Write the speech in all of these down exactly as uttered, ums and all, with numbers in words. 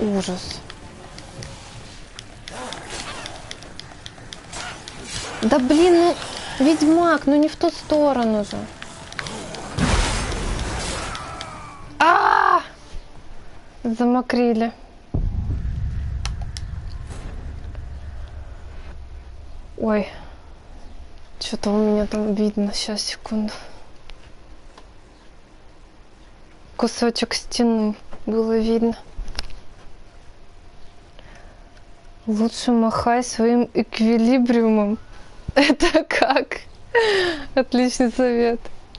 Ужас. Да блин, ну, ведьмак, ну не в ту сторону же. А, -а, -а! Замокрили. Ой, что-то у меня там видно. Сейчас, секунду. Кусочек стены было видно. Лучше махай своим эквилибриумом. Это как? Отличный совет.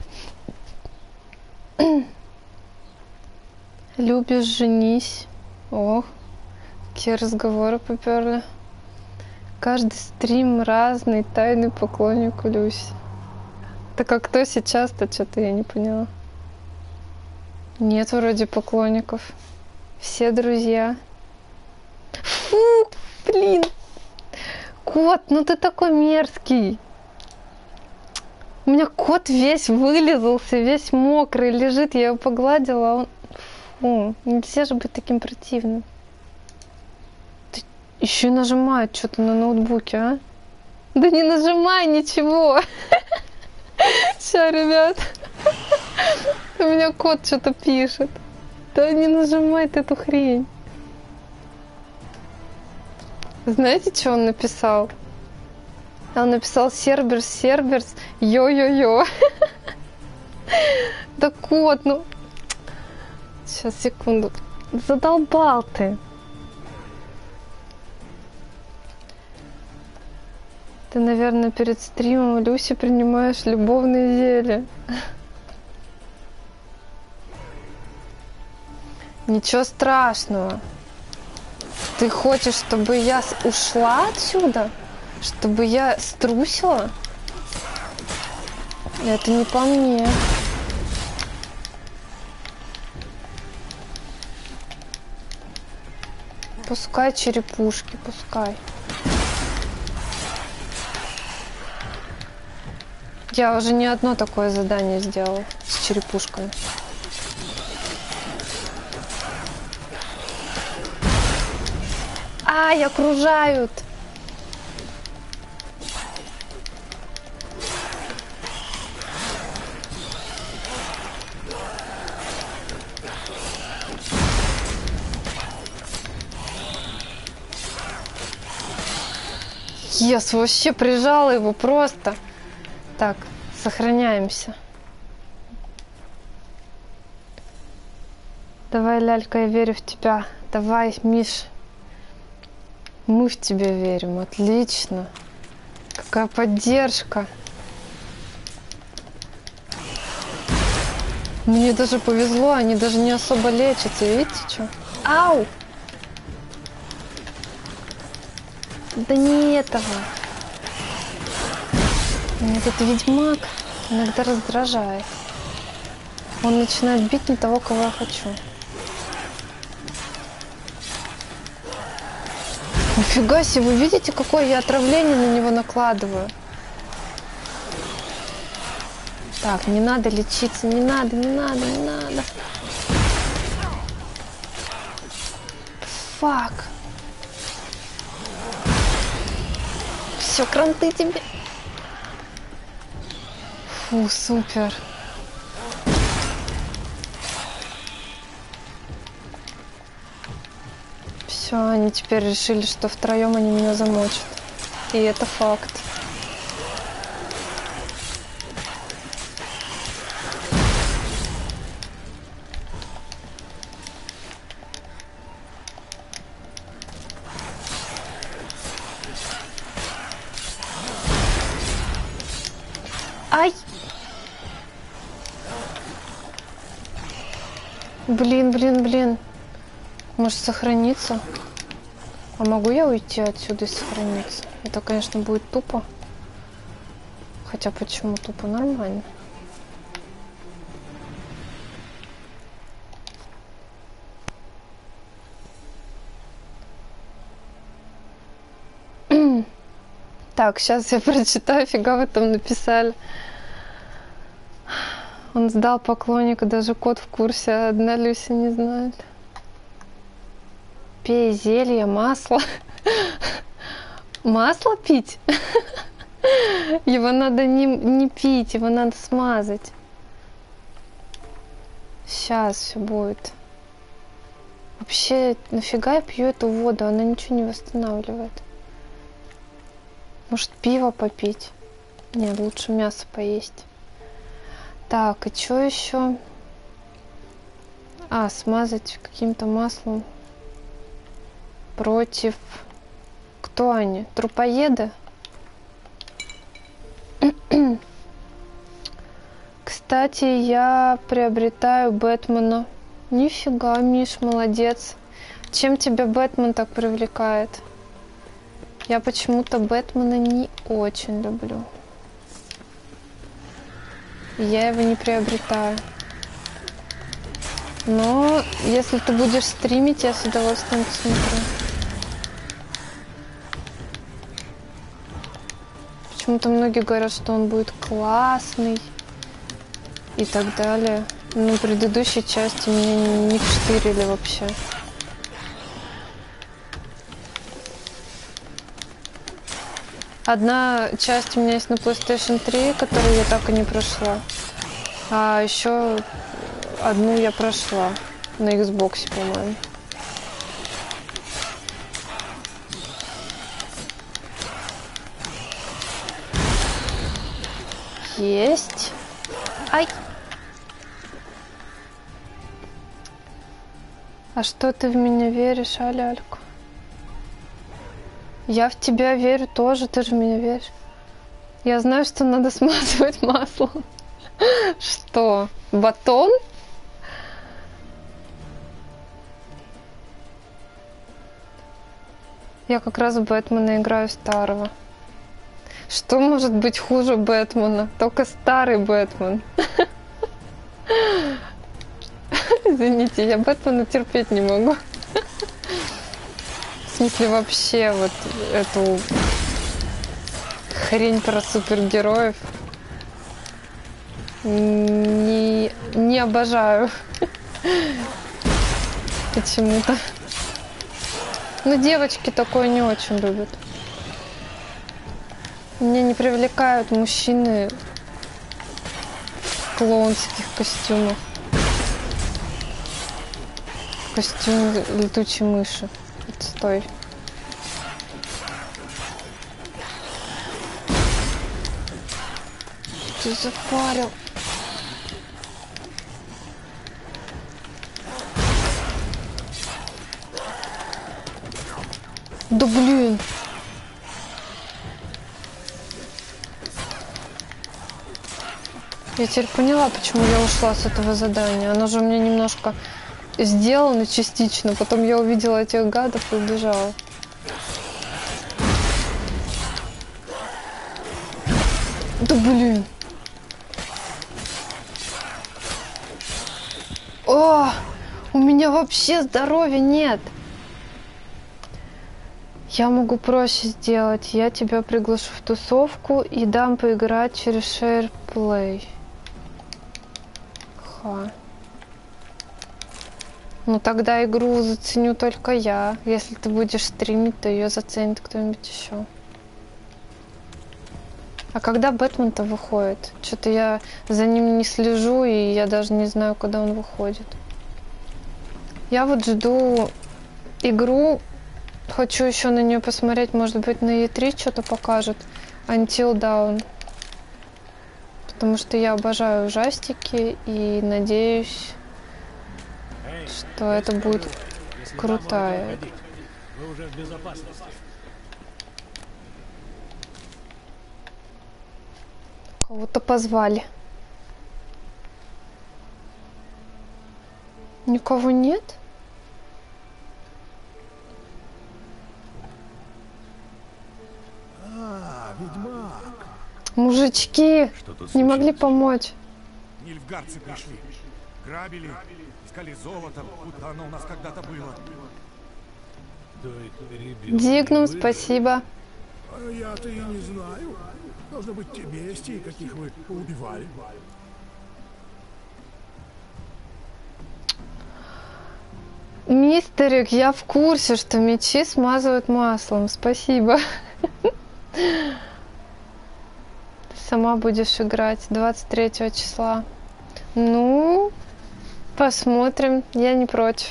Любишь, женись. Ох, какие разговоры поперли. Каждый стрим разный, тайный поклонник Люси. Так а кто сейчас-то, что-то я не поняла. Нет вроде поклонников. Все друзья. Фу, блин. Кот, ну ты такой мерзкий. У меня кот весь вылезался, весь мокрый, лежит, я его погладила, а он... Фу, нельзя же быть таким противным. Ты еще и нажимает что-то на ноутбуке, а? Да не нажимай ничего. Сейчас, ребят. У меня кот что-то пишет. Да не нажимай ты эту хрень. Знаете, что он написал? Он написал Серберс, Серберс, йо-йо-йо. Да кот, ну... Сейчас, секунду. Задолбал ты. Ты, наверное, перед стримом Люси принимаешь любовные зелья. Ничего страшного. Ты хочешь, чтобы я ушла отсюда? Чтобы я струсила? Это не по мне. Пускай черепушки, пускай. Я уже не одно такое задание сделала с черепушками. Ай, окружают! Ес, вообще прижала его просто. Так, сохраняемся. Давай, лялька, я верю в тебя. Давай, Миш. Мы в тебя верим. Отлично. Какая поддержка. Мне даже повезло, они даже не особо лечатся. Видите, что? Ау! Да не этого. Мне этот ведьмак иногда раздражает. Он начинает бить не того, кого я хочу. Нифига себе, вы видите, какое я отравление на него накладываю? Так, не надо лечиться, не надо, не надо, не надо. Фак. Все, кранты тебе. Фу, супер. Все, они теперь решили, что втроем они меня замочат. И это факт. Ай! Блин, блин, блин. Может сохраниться? А могу я уйти отсюда и сохраниться? Это, конечно, будет тупо. Хотя почему тупо? Нормально. Так, сейчас я прочитаю, фига вы там написали. Он сдал поклонника, даже кот в курсе, а одна Люся не знает. пей зелье, масло. Масло пить? Его надо не, не пить, его надо смазать. Сейчас все будет. Вообще, нафига я пью эту воду? Она ничего не восстанавливает. Может, пиво попить? Нет, лучше мясо поесть. Так, и что еще? А, смазать каким-то маслом. Против... Кто они? Трупоеды? Кстати, я приобретаю Бэтмена. Нифига, Миш, молодец. Чем тебя Бэтмен так привлекает? Я почему-то Бэтмена не очень люблю. Я его не приобретаю. Но если ты будешь стримить, я с удовольствием посмотрю. Почему-то многие говорят, что он будет классный и так далее. Но предыдущей части меня не вштырили вообще. Одна часть у меня есть на PlayStation три, которую я так и не прошла. А еще одну я прошла на Xbox, по-моему. Есть. Ай. А что ты в меня веришь, а, ляльку? Я в тебя верю тоже, ты же в меня веришь. Я знаю, что надо смазывать масло. Что? Батон? Я как раз в Бэтмена играю старого. Что может быть хуже Бэтмена? Только старый Бэтмен. Извините, я Бэтмена терпеть не могу. В смысле, вообще вот эту хрень про супергероев не, не обожаю. Почему-то. Ну, девочки такое не очень любят. Меня не привлекают мужчины в клоунских костюмах. Костюм летучей мыши. Отстой. Ты запарил. Да блин. Я теперь поняла, почему я ушла с этого задания. Оно же у меня немножко сделано частично. Потом я увидела этих гадов и убежала. Да блин. О, у меня вообще здоровья нет. Я могу проще сделать. Я тебя приглашу в тусовку и дам поиграть через SharePlay. Ха. Ну тогда игру заценю только я. Если ты будешь стримить, то ее заценит кто-нибудь еще. А когда Бэтмен-то выходит? Что-то я за ним не слежу, и я даже не знаю, когда он выходит. Я вот жду игру. Хочу еще на нее посмотреть, может быть, на и три что-то покажут. Until Dawn. Потому что я обожаю ужастики и надеюсь, что это будет крутая. Вы уже в безопасности. Кого-то позвали. Никого нет? А, ведьмак. Мужички не могли помочь. Нильфгардцы пришли. Грабили, искали золото, будто оно у нас когда-то было. Дигнум, спасибо. А я-то и не знаю. Должно быть, те бестии, каких вы убивали. Мистерик, я в курсе, что мечи смазывают маслом. Спасибо. Ты сама будешь играть двадцать третьего числа. Ну, посмотрим. Я не против.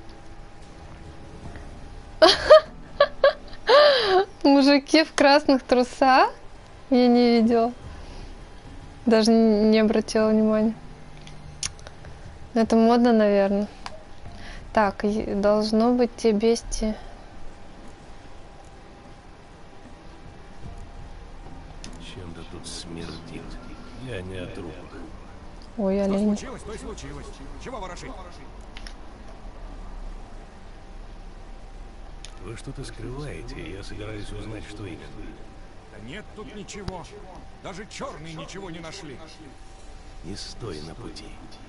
Мужики в красных трусах? Я не видела. Даже не обратила внимания. Это модно, наверное. Так, должно быть те бести. Чем-то тут смердит. Я не о трупах. Ой, Что олень. случилось, то и случилось. Чего ворошить? Вы что-то скрываете, и я собираюсь узнать, что именно. Да нет тут ничего. Даже черные ничего не нашли. Не стой на пути.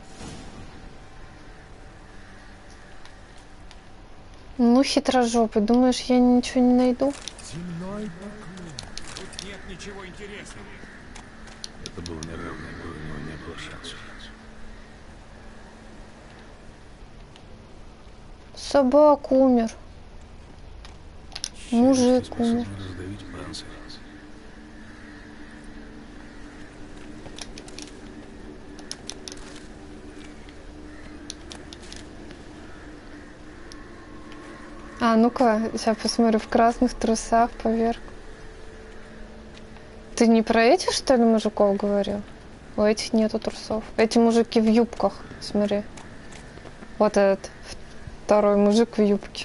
Ну, хитрожопый. Думаешь, я ничего не найду? Земной поклон. Тут нет ничего интересного. Это был неравный бой, но не было шансов. Собак умер. Мужик умер. Способен раздавить панцирь. А, ну-ка, сейчас посмотрю, в красных трусах поверх. Ты не про этих, что ли, мужиков говорил? У этих нету трусов. Эти мужики в юбках, смотри. Вот этот второй мужик в юбке.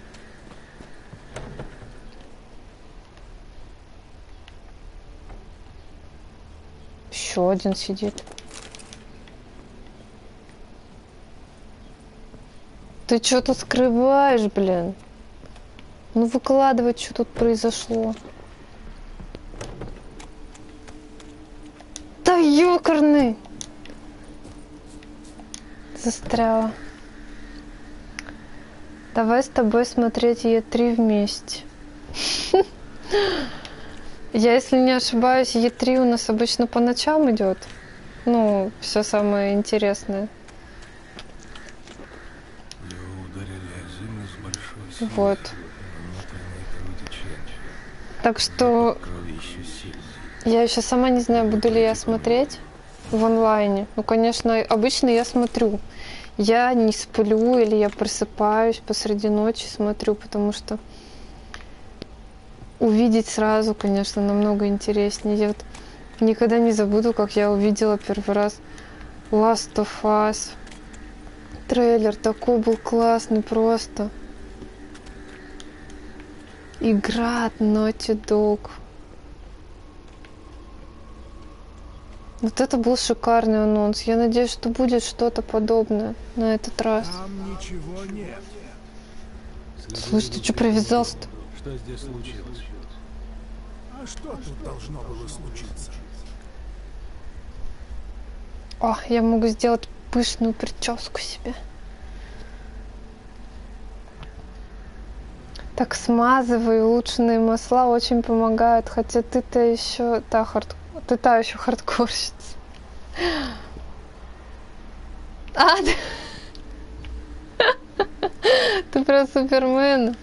Еще один сидит. Ты что тут скрываешь, блин? Ну выкладывай, что тут произошло. Да ёкарный! Застряла. Давай с тобой смотреть Е три вместе. Я, если не ошибаюсь, Е три у нас обычно по ночам идет. Ну, все самое интересное. Вот. Так что я еще сама не знаю, буду ли я смотреть в онлайне. Ну, конечно, обычно я смотрю. Я не сплю или я просыпаюсь посреди ночи, смотрю, потому что увидеть сразу, конечно, намного интереснее. Я вот никогда не забуду, как я увидела первый раз Last of Us. Трейлер такой был классный просто. Игра от Naughty Dog. Вот это был шикарный анонс. Я надеюсь, что будет что-то подобное на этот раз. Там ничего нет. Слушай, ты что привязался-то? Что здесь случилось? А что тут должно было случиться? О, я могу сделать пышную прическу себе. Так, смазывай, улучшенные масла очень помогают. Хотя ты-то еще та хард... ты та еще хардкорщица. А, ты... ты про Супермена.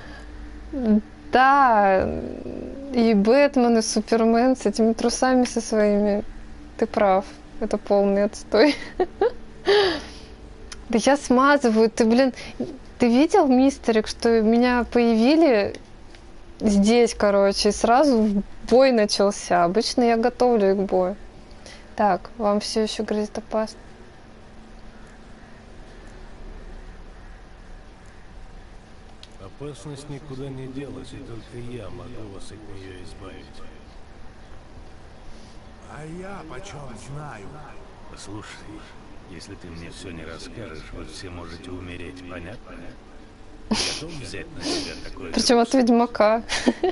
Да, и Бэтмен, и Супермен с этими трусами со своими. Ты прав, это полный отстой. Да я смазываю, ты, блин... Ты видел, мистерик, что меня появили здесь, короче, и сразу бой начался. Обычно я готовлю их к бою. Так, вам все еще грозит опасность. Опасность никуда не делась, и только я могу вас от нее избавить. А я почем знаю? Послушай, если ты мне все не расскажешь, вы все можете умереть, понятно? Готов взять на себя такое? Причем от Ведьмака.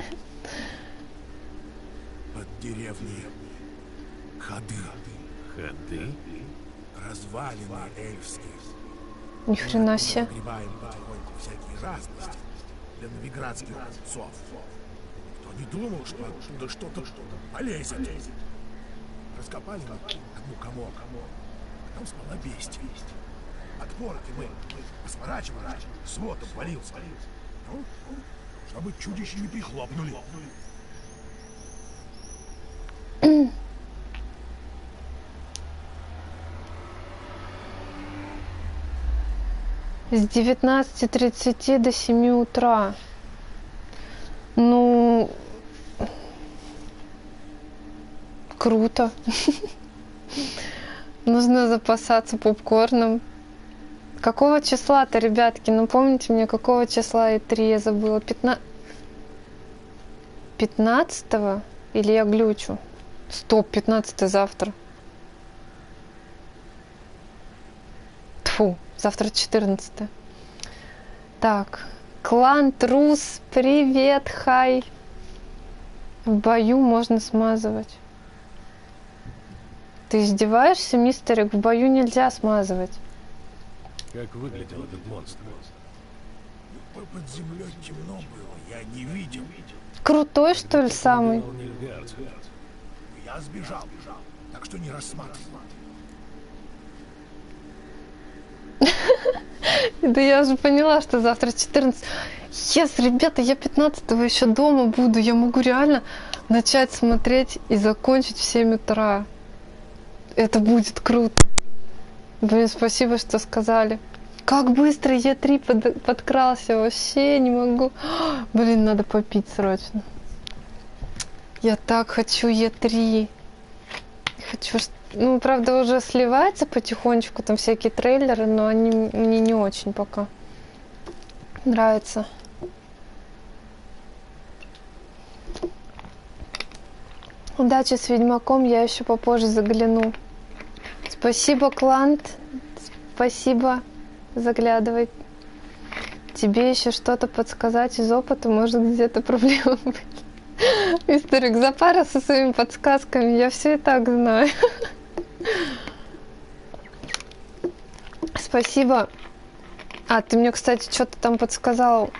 Под деревней ходы. Ходы? Развалины эльфские. Ни хрена себе. Загребаем потихоньку всякие разности для новиградских купцов. Кто не думал, что оттуда что-то полезет. Раскопали мы одну комок. Там спала бестия. от порки мы сворачивали, свод обвалился. Ну, чтобы чудище не прихлопнули. С девятнадцати тридцати до семи утра. Ну, круто. Нужно запасаться попкорном. Какого числа-то, ребятки? Напомните мне, какого числа и три я забыла? пятнадцатого? Или я глючу? Стоп, пятнадцатое завтра. Тьфу, завтра четырнадцатое. Так, клан Трус, привет, хай. В бою можно смазывать. Ты издеваешься, мистерик? В бою нельзя смазывать. Как выглядел этот монстр? Под землей темно было, я не видел. Крутой, что ли, самый? Я сбежал, так что не рассматривал. Да я же поняла, что завтра четырнадцать. Yes, ребята, я пятнадцатого еще дома буду. Я могу реально начать смотреть и закончить в семь утра. Это будет круто. Блин, спасибо, что сказали. Как быстро Е три под, подкрался. Вообще не могу. Блин, надо попить срочно. Я так хочу Е три. Хочу... Ну, правда, уже сливается потихонечку. Там всякие трейлеры, но они мне не очень пока нравятся. Удачи с Ведьмаком. Я еще попозже загляну. Спасибо, Клант. Спасибо. Заглядывай. Тебе еще что-то подсказать из опыта, может где-то проблема быть. Мистерик, запарился своими подсказками, я все и так знаю. Спасибо. А, ты мне, кстати, что-то там подсказал.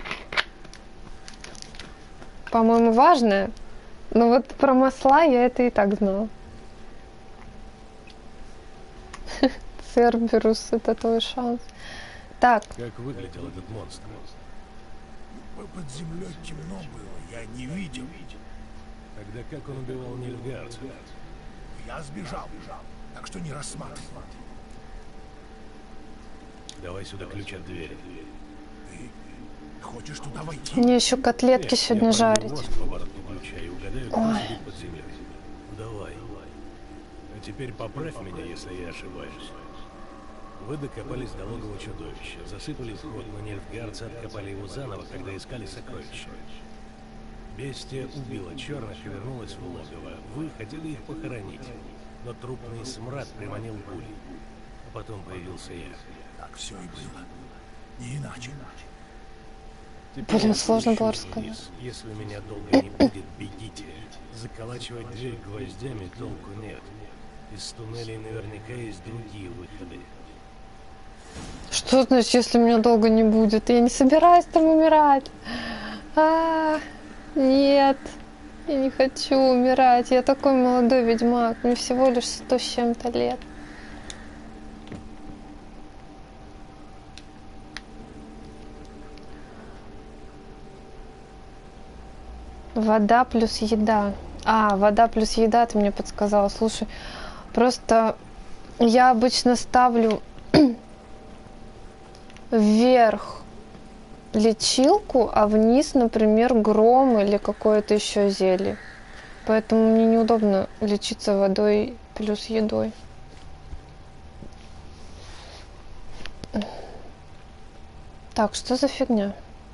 По-моему, важное. Но вот про масла я это и так знала. Церберус, это твой шанс. Так. Как выглядел этот монстр? Под землей темно было, я не видел. Тогда как он убивал нильфгаарцев? Я сбежал, так что не рассматривал. Давай сюда ключ от двери. Ты хочешь туда войти? Мне еще котлетки Нет, сегодня я жарить. мост по борту ключа и угадаю, кто сидит под землей. Давай. А теперь поправь меня, если я ошибаюсь. Вы докопались до логова чудовища, засыпали вход, но нильфгаарцы откопали его заново, когда искали сокровища. Бестия убила черных и вернулась в логово. Вы хотели их похоронить, но трупный смрад приманил пулей. А потом появился я. Так все и было. Не иначе. Теперь Блин, сложно было спущусь рассказать. вниз. Если меня долго не будет, бегите. Заколачивать дверь гвоздями толку нет. Из туннелей наверняка есть другие выходы. Что значит, если меня долго не будет? Я не собираюсь там умирать. А, нет, я не хочу умирать. Я такой молодой ведьмак. Мне всего лишь сто с чем-то лет. Вода плюс еда. А, вода плюс еда, ты мне подсказала. Слушай, просто я обычно ставлю вверх лечилку, а вниз, например, гром или какое-то еще зелье. Поэтому мне неудобно лечиться водой плюс едой. Так, что за фигня?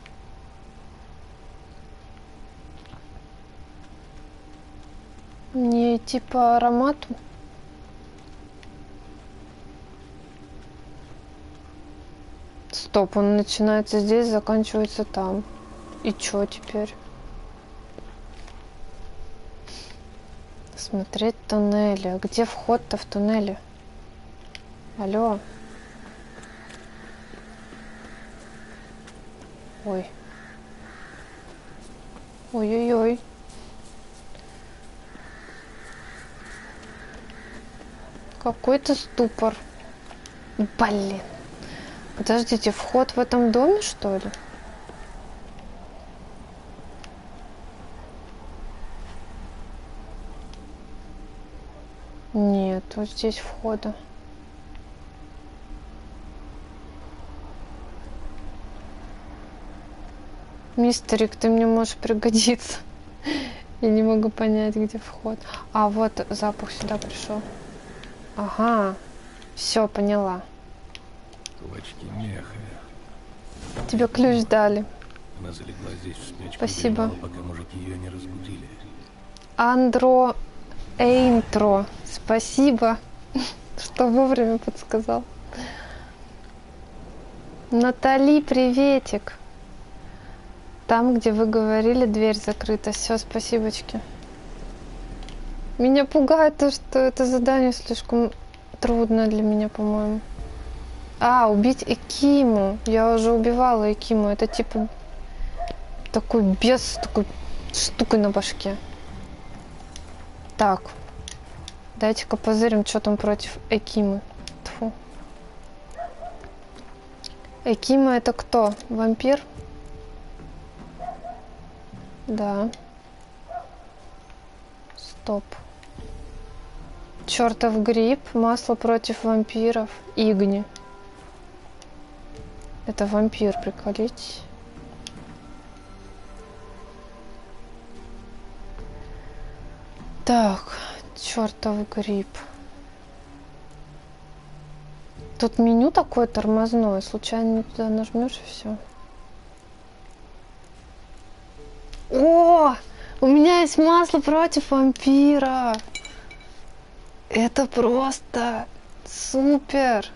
Не идти по аромату? Стоп, он начинается здесь, заканчивается там. И чё теперь? Смотреть туннели. А где вход-то в туннели? Алло. Ой. Ой-ой-ой. Какой-то ступор. Блин. Подождите, вход в этом доме, что ли? Нет, вот здесь входа. Мистерик, ты мне можешь пригодиться. Я не могу понять, где вход. А, вот запах сюда пришел. Ага. Все, поняла. Клочки меха. Тебе ключ дали. Она залегла здесь в спячку. Спасибо. Дремала, пока мужики ее не разбудили. Андро Эйнтро. Спасибо, что вовремя подсказал. Натали, приветик. Там, где вы говорили, дверь закрыта. Все, спасибочки. Меня пугает то, что это задание слишком трудно для меня, по-моему. А, убить Экиму. Я уже убивала Экиму. Это типа такой бес с такой штукой на башке. Так. Дайте-ка позырим, что там против Экимы. Тьфу. Экима это кто? Вампир? Да. Стоп. Чертов гриб, масло против вампиров, Игни. Это вампир, приколитесь. Так, чертов гриб. Тут меню такое тормозное, случайно не туда нажмешь и все. О, у меня есть масло против вампира. Это просто супер.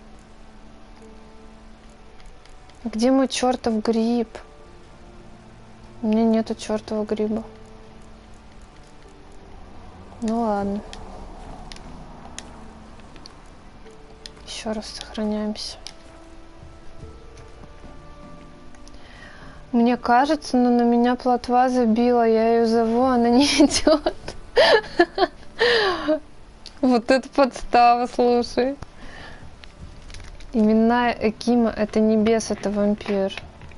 Где мой чертов гриб? У меня нету чертового гриба. Ну ладно. Еще раз сохраняемся. Мне кажется, но на меня плотва забила. Я ее зову, она не идет. Вот это подстава, слушай. Именная Экима — это не бес, это вампир.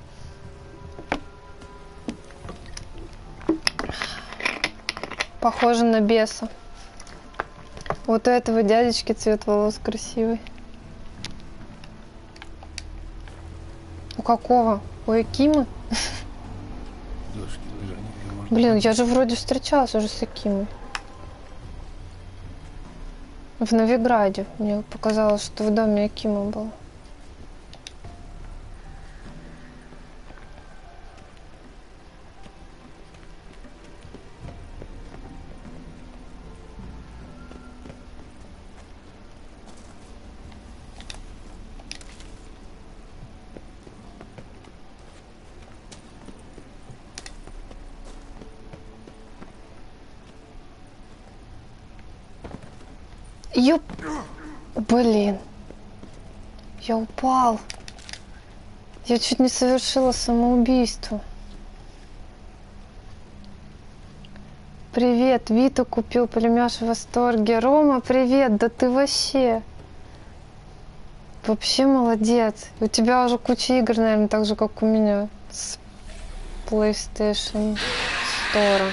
Похоже на беса. Вот у этого дядечки цвет волос красивый. У какого? У Экимы? Блин, я же вроде встречалась уже с Экимой. В Новиграде. Мне показалось, что в доме Экима было. Ёп... Блин. Я упал. Я чуть не совершила самоубийство. Привет, Виту купил, племяш в восторге. Рома, привет, да ты вообще... Вообще молодец. У тебя уже куча игр, наверное, так же, как у меня. С PlayStation Store.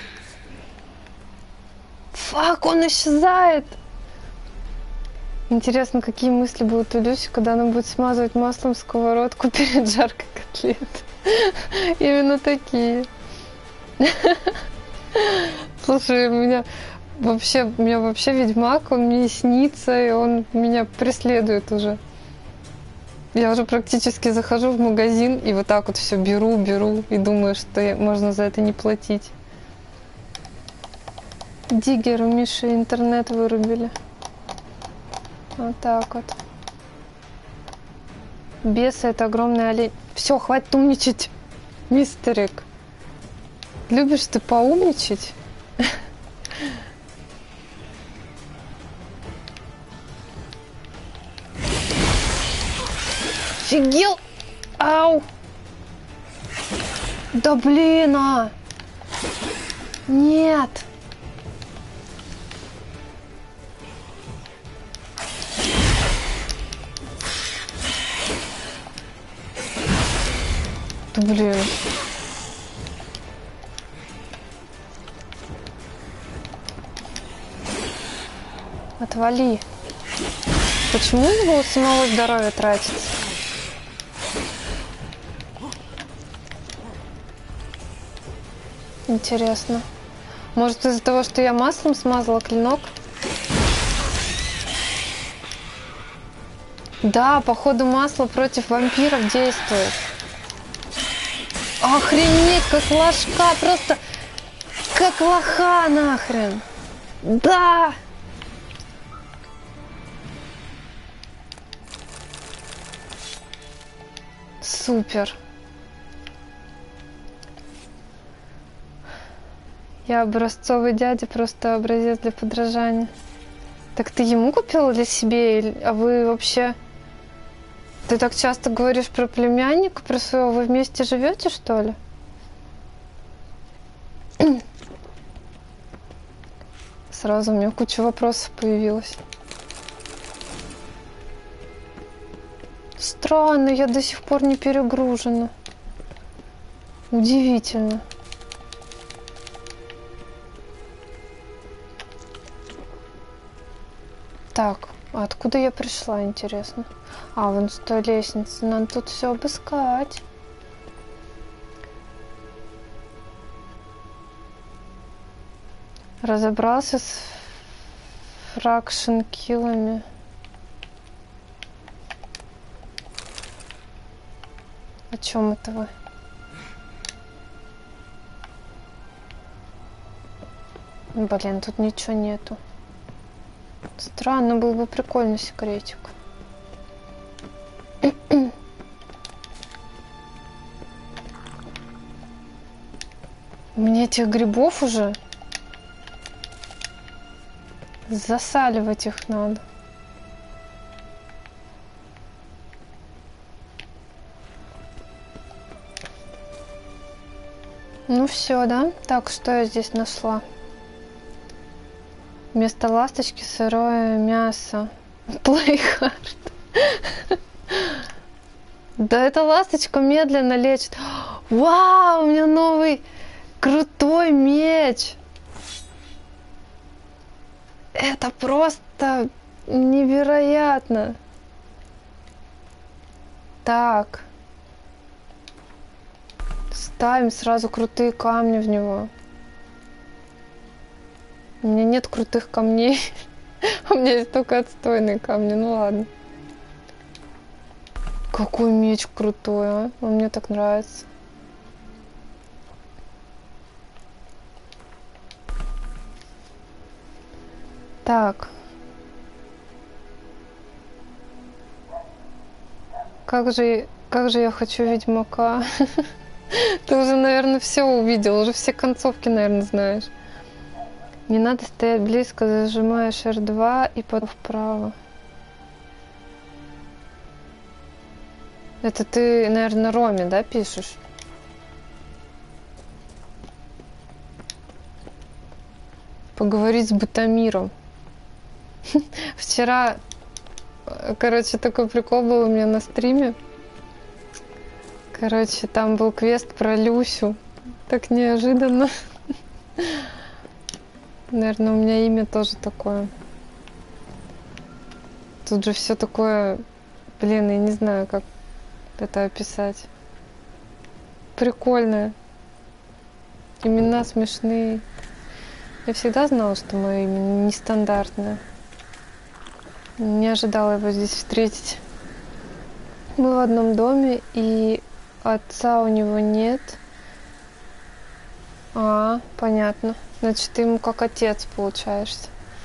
Фак, он исчезает! Интересно, какие мысли будут у Люси, когда она будет смазывать маслом сковородку перед жаркой котлетой. Именно такие. Слушай, у меня вообще, у меня вообще Ведьмак, он мне снится, и он меня преследует уже. Я уже практически захожу в магазин и вот так вот все беру, беру и думаю, что я, можно за это не платить. Диггер, у Миши интернет вырубили. Вот так вот. Бесы — это огромный олень. Все, хватит умничать, мистерик. Любишь ты поумничать? Офигел! Ау! Да блин, а! Нет! Да блин. Отвали. Почему у него у самого здоровье тратится? Интересно. Может, из-за того, что я маслом смазала клинок? Да, походу масло против вампиров действует. Охренеть, как ложка, просто как лоха нахрен. Да! Супер. Я образцовый дядя, просто образец для подражания. Так ты ему купил или себе? Или... А вы вообще... Ты так часто говоришь про племянника, про своего. Вы вместе живете, что ли? Сразу у меня куча вопросов появилась. Странно, я до сих пор не перегружена. Удивительно. Так, а откуда я пришла, интересно? А, вон с той лестницы. Надо тут все обыскать. Разобрался с фракшн-киллами. О чем это вы? Блин, тут ничего нету. Странно, был бы прикольный секретик. Мне этих грибов уже засаливать их надо. Ну все, да? Так, что я здесь нашла? Вместо ласточки сырое мясо. Play hard. Да эта ласточка медленно лечит. Вау, у меня новый крутой меч. Это просто невероятно. Так. Ставим сразу крутые камни в него. У меня нет крутых камней. У меня есть только отстойные камни. Ну ладно. Какой меч крутой, а? Он мне так нравится. Так. Как же, как же я хочу Ведьмака. Ты уже, наверное, все увидел. Уже все концовки, наверное, знаешь. Не надо стоять близко, зажимаешь эр два и потом вправо. Это ты, наверное, Роме, да, пишешь? Поговорить с Бутамиром. Вчера, короче, такой прикол был у меня на стриме. Короче, там был квест про Люсю. Так неожиданно. Наверное, у меня имя тоже такое. Тут же все такое... Блин, я не знаю, как это описать. Прикольное. Имена смешные. Я всегда знала, что мое имя нестандартное. Не ожидала его здесь встретить. Мы в одном доме, и отца у него нет. А, понятно. Значит, ты ему как отец получаешься.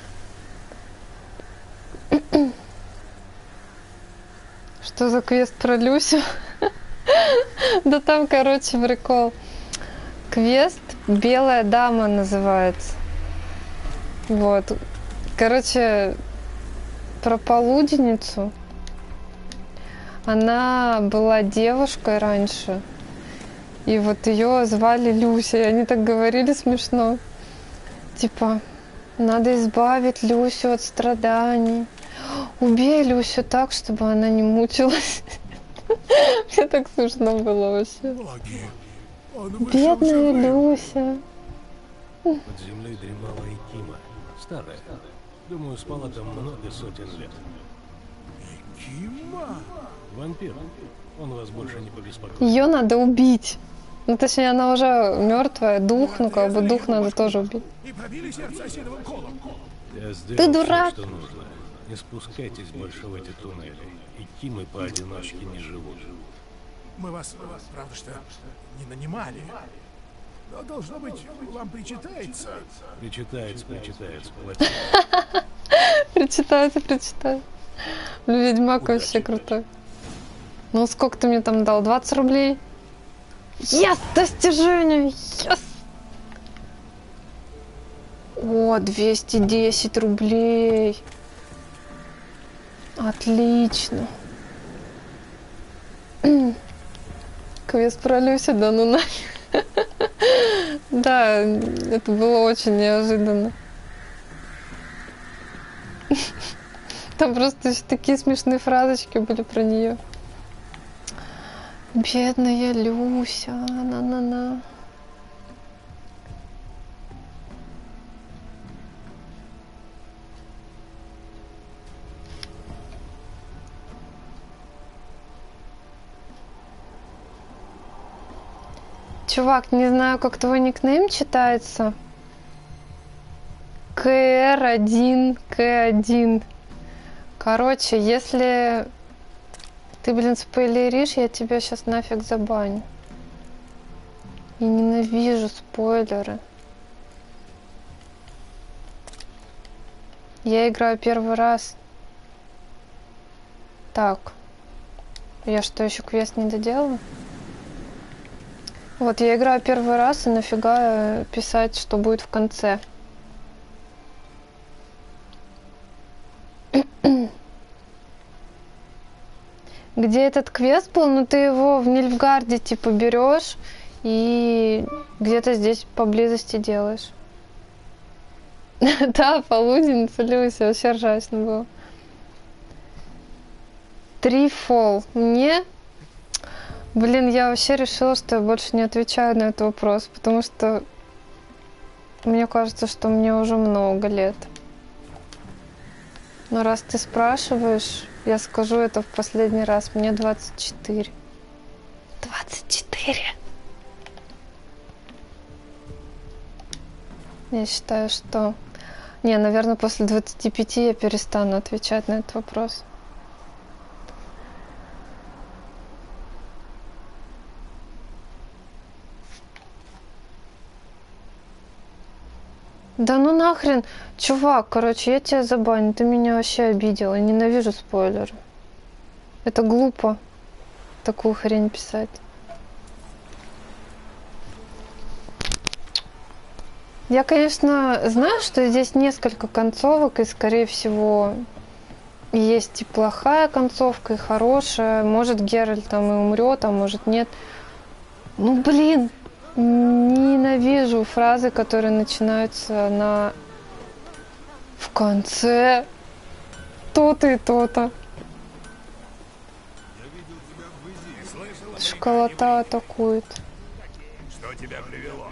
Что за квест про Люсю? Да там, короче, прикол. Квест «Белая дама» называется. Вот. Короче, про полуденницу. Она была девушкой раньше. И вот ее звали Люся. И они так говорили смешно. Типа, надо избавить Люсю от страданий. Убей Люсю так, чтобы она не мучилась. Мне так смешно было вообще. Боги, он вышел Бедная живым. Люся. Под землей дремала Икима. Старая. Думаю, спала там много сотен лет. Кима? Вампир. Он вас больше не побеспокоит. Ее надо убить. Ну, точнее, она уже мертвая, дух, ну, как бы дух надо тоже убить. И пробили сердце осиновым колом. Я сделал дурак. все, что нужно. Не спускайтесь больше в эти туннели. Икимы поодиночке не живут. Мы вас, правда, что не нанимали. Но, должно быть, вам причитается. Причитается, причитается. Плати. Прочитайте, прочитайте. Блин, Ведьмак вообще крутой. Ну, сколько ты мне там дал? двадцать рублей? Yes! Достижение! Yes! О, двести десять рублей. Отлично. Квест про Люсю, да ну нафиг. Да, это было очень неожиданно. Там просто еще такие смешные фразочки были про нее. Бедная Люся, на-на-на. Чувак, не знаю, как твой никнейм читается. КР один, К один. Короче, если ты, блин, спойлеришь, я тебя сейчас нафиг забаню. Я ненавижу спойлеры. Я играю первый раз. Так. Я что, еще квест не доделала? Вот, я играю первый раз, и нафига писать, что будет в конце. Где этот квест был? Ну, ты его в Нильфгарде, типа, берешь и где-то здесь поблизости делаешь. Да, полуденница, Люся, вообще ржачно было. Трифол. Мне... Блин, я вообще решила, что я больше не отвечаю на этот вопрос, потому что мне кажется, что мне уже много лет. Но раз ты спрашиваешь, я скажу это в последний раз. Мне двадцать четыре. двадцать четыре. Я считаю, что... Не, наверное, после двадцати пяти я перестану отвечать на этот вопрос. Да ну нахрен, чувак, короче, я тебя забаню, ты меня вообще обидела, я ненавижу спойлеры. Это глупо, такую хрень писать. Я, конечно, знаю, что здесь несколько концовок, и, скорее всего, есть и плохая концовка, и хорошая. Может, Геральт там и умрет, а может, нет. Ну, блин. Ненавижу фразы, которые начинаются на в конце то-то и то-то. Школота атакует. Что тебя привело?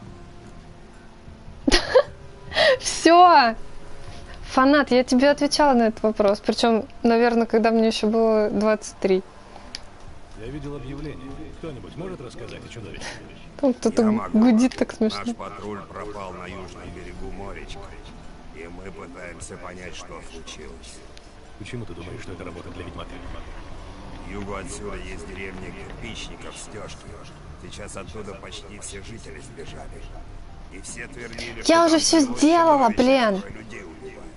Все! Фанат, я тебе отвечала на этот вопрос. Причем, наверное, когда мне еще было двадцать три. Я видел объявление. Кто-нибудь может рассказать о чудовище? Там кто-то гудит так смешно. Наш патруль пропал на южном берегу моречка, и мы пытаемся понять, что случилось. Почему ты думаешь, что это работа для ведьмака? К югу отсюда есть деревня кирпичников, Стежки. Сейчас оттуда почти все жители сбежали. И все твердили, Я что уже там все живут сделала, чудовища, блин. которые людей убивают.